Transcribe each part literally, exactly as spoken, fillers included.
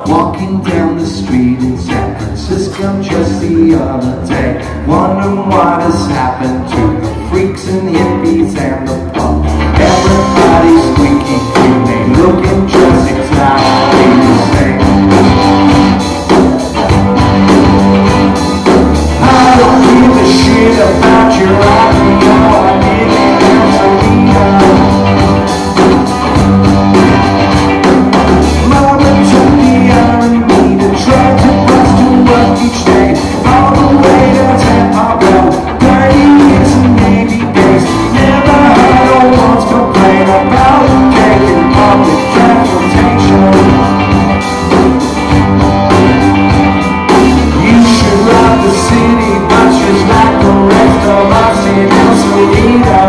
walking down the street in San Francisco just the other day, wondering what has happened to the freaks and hippies and the punk. Everybody's squeaky clean, they looking just exactly the same. I don't give a shit about your idea, I live in Cerrito. Mama took the R and B to try to bust to work each day, all the way to Tampa Bay. Thirty years in Navy base, never heard no one's complain about taking public transportation. You should love the city, but just like the rest of us in Cerrito.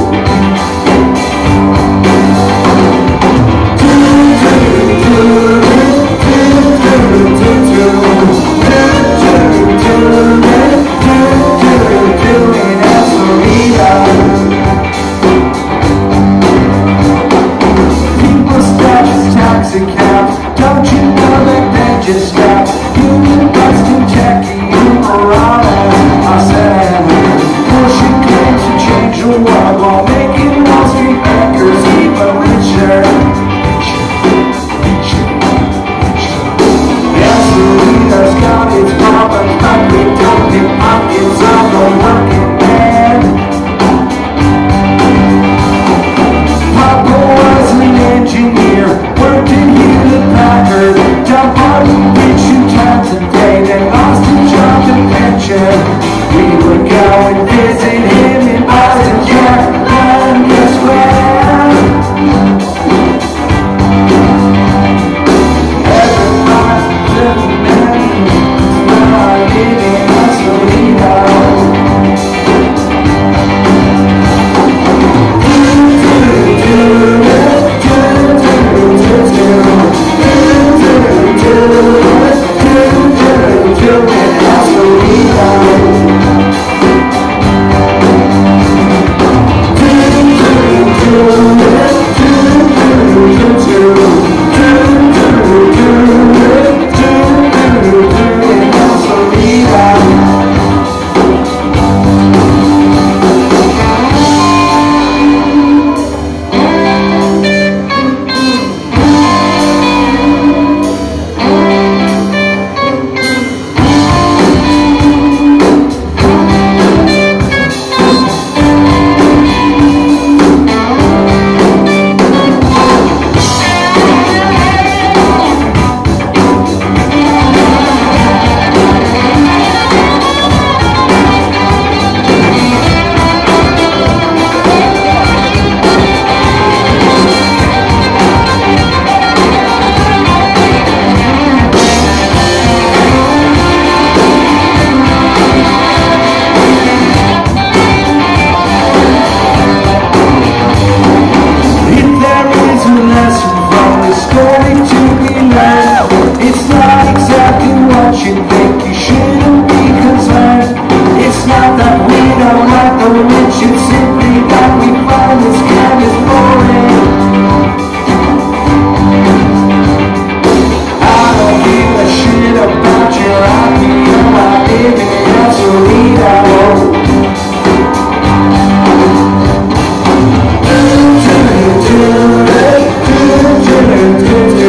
Don't you know that they're just that human busting Jackie and Morales? I said, pushing claims to change the world while making Wall Street bankers even richer. Yeah, Cerrito's got its problems, but we don't pick pockets of the working man. Papa was an engineer, working here at Packard, down Barton Bridge two times a day, then lost his job and pension. We would go and visit him in Boston, Jack, and guess where? Everybody living in where I live in Cerrito. Do